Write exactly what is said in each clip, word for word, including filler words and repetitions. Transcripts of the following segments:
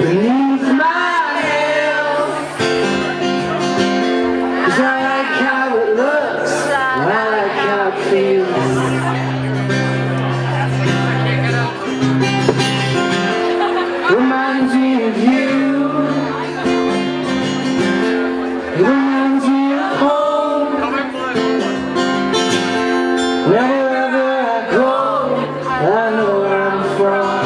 beneath my nails. 'Cause I like how it looks, and I like how it feels. Reminds me of you. It reminds me of home. Wherever I go, I know where I'm from.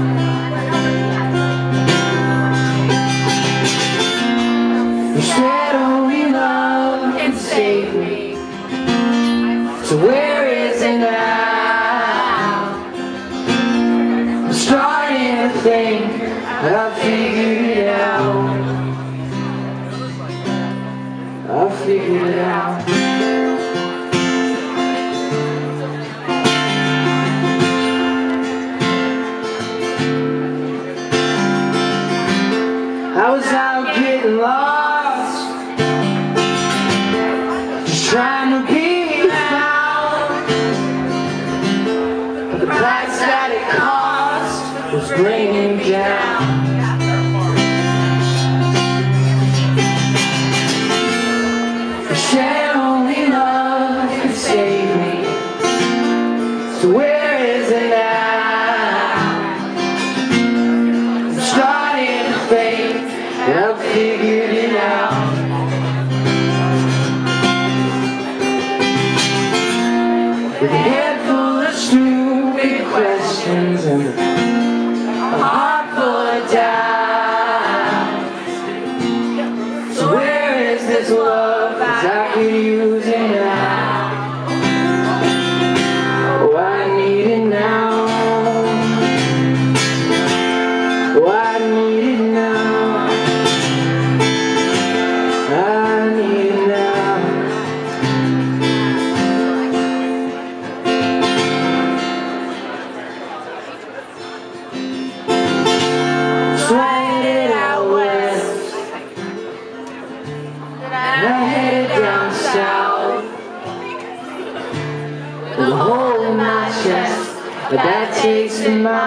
You said only love can save me. So where is it now? I'm starting to think I figured it out. I figured it out. I was out getting lost, just trying to be found. But the price that it cost was bringing me down. You said only love could save me. So where is it now? I'm starting to think that I've figured it out. With a head full of stupid questions and a heart full of doubt. So where is this love? 'Cause I could use it now. Oh, I need it now. Oh, I need it now. I need it now. So I headed out west, and I headed down south, with a hole in my chest, but that taste in my